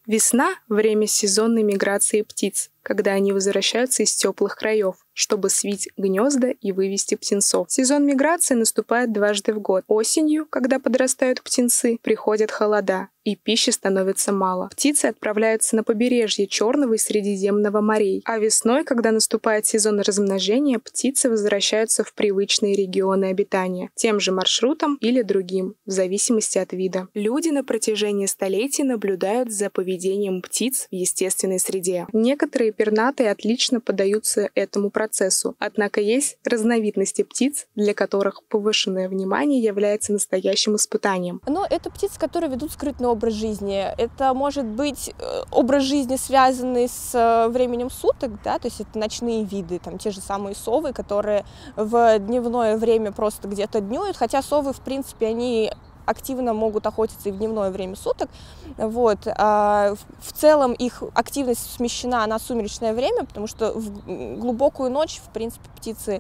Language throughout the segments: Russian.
Весна – время сезонной миграции птиц, когда они возвращаются из теплых краев, чтобы свить гнезда и вывести птенцов. Сезон миграции наступает дважды в год. Осенью, когда подрастают птенцы, приходят холода, и пищи становится мало. Птицы отправляются на побережье Черного и Средиземного морей. А весной, когда наступает сезон размножения, птицы возвращаются в привычные регионы обитания, тем же маршрутом или другим, в зависимости от вида. Люди на протяжении столетий наблюдают за поведением птиц в естественной среде. Некоторые пернатые отлично поддаются этому процессу, однако есть разновидности птиц, для которых повышенное внимание является настоящим испытанием. Но это птицы, которые ведут скрытный образ жизни. Это может быть образ жизни, связанный с временем суток, да, то есть это ночные виды, там те же самые совы, которые в дневное время просто где-то днюют, хотя совы, в принципе, они активно могут охотиться и в дневное время суток. Вот. В целом их активность смещена на сумеречное время, потому что в глубокую ночь, в принципе, птицы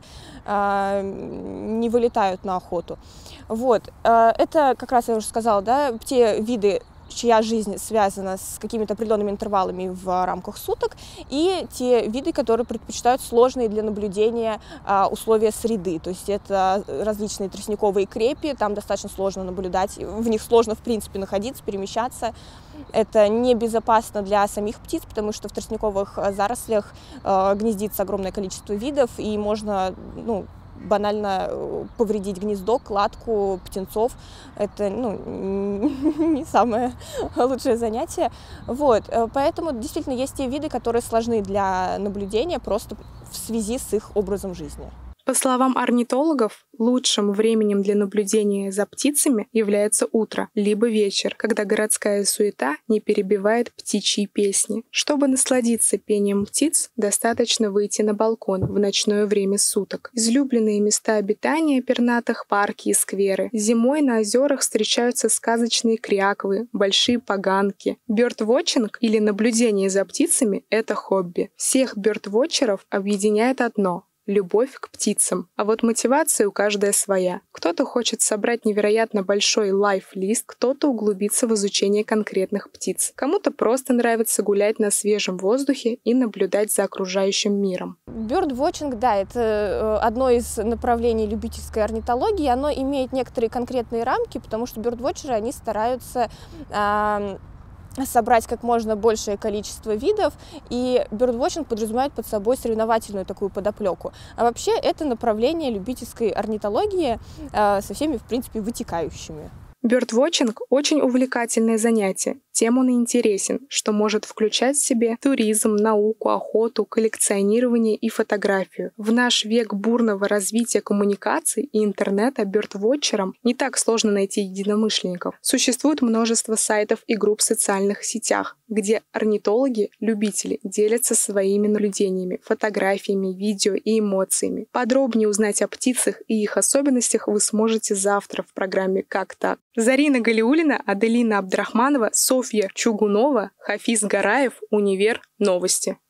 не вылетают на охоту. Вот. Это, как раз я уже сказала, да, те виды, чья жизнь связана с какими-то определенными интервалами в рамках суток, и те виды, которые предпочитают сложные для наблюдения условия среды. То есть это различные тростниковые крепи, там достаточно сложно наблюдать, в них сложно, в принципе, находиться, перемещаться. Это небезопасно для самих птиц, потому что в тростниковых зарослях гнездится огромное количество видов, и можно, банально повредить гнездо, кладку птенцов. Это не самое лучшее занятие. Вот. Поэтому действительно есть те виды, которые сложны для наблюдения просто в связи с их образом жизни. По словам орнитологов, лучшим временем для наблюдения за птицами является утро, либо вечер, когда городская суета не перебивает птичьи песни. Чтобы насладиться пением птиц, достаточно выйти на балкон в ночное время суток. Излюбленные места обитания пернатых — парки и скверы. Зимой на озерах встречаются сказочные кряквы, большие поганки. Бёрдвотчинг или наблюдение за птицами — это хобби. Всех бёрдвотчеров объединяет одно — любовь к птицам. А вот мотивация у каждой своя. Кто-то хочет собрать невероятно большой лайф-лист, кто-то углубиться в изучение конкретных птиц. Кому-то просто нравится гулять на свежем воздухе и наблюдать за окружающим миром. Бёрдвотчинг, да, это одно из направлений любительской орнитологии. Оно имеет некоторые конкретные рамки, потому что бёрдвотчеры, они стараются собрать как можно большее количество видов, и бёрдвотчинг подразумевает под собой соревновательную такую подоплеку. А вообще это направление любительской орнитологии со всеми, в принципе, вытекающими. Бёрдвотчинг — очень увлекательное занятие. Тем он и интересен, что может включать в себе туризм, науку, охоту, коллекционирование и фотографию. В наш век бурного развития коммуникаций и интернета бёрдвотчерам не так сложно найти единомышленников. Существует множество сайтов и групп в социальных сетях, где орнитологи, любители делятся своими наблюдениями, фотографиями, видео и эмоциями. Подробнее узнать о птицах и их особенностях вы сможете завтра в программе «Как так?». Зарина Галиуллина, Аделина Абдрахманова, Софья Чугунова, Хафиз Гараев, Универ Новости.